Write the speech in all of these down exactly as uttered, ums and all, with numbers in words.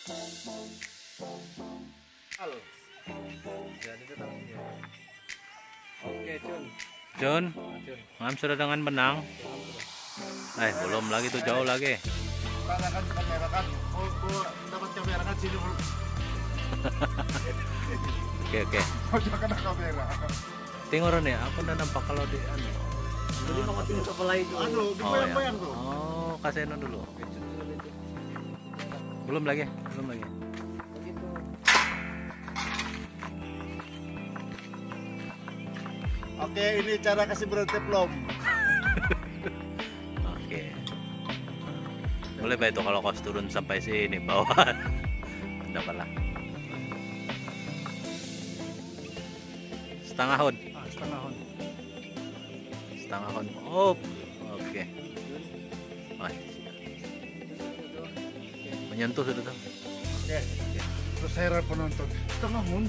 Oke, Jun. Jun, Ngam sudah dengan benang. Eh, belum lagi tuh, jauh lagi. Karena kan kamera kan, mau mau dapat kamera kan sini. Oke oke. Mau kena kamera. Tengok nih, aku udah nampak kalau di anu. Jadi mau tinggal sebelah itu. Anu, di Oh, bayang-bayang ya. tuh. Oh, kasih anu dulu. Belum lagi, belum lagi. Oke, ini cara kasih berhenti belum? Oke. Boleh Pak itu kalau kos turun sampai sini bawah. Dapatlah. Setengah hon. Ah, setengah hon. Setengah hon. Oh, oke. Oh, menyentuh sudah tuh. Oke. Terus heran penonton. Setengah hon.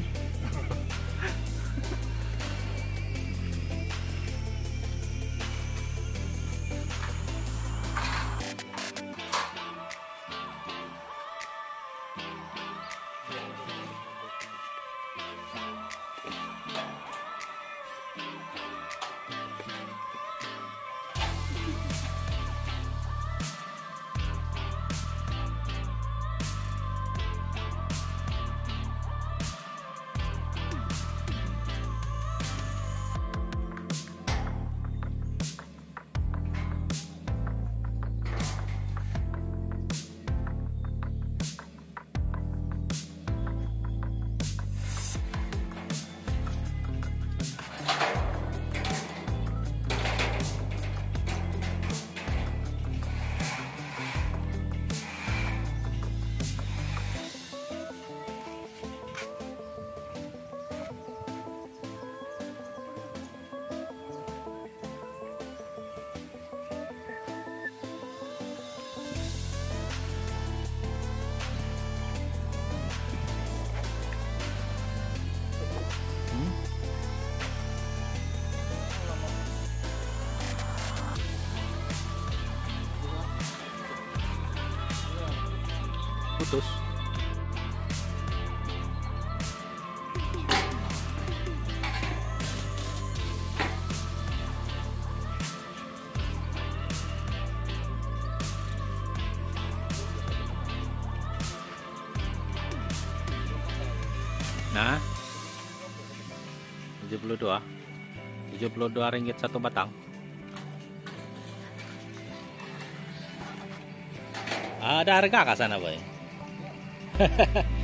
Putus. Nah, tujuh puluh dua tujuh puluh dua ringgit satu batang. Ada harga kah sana, Boy?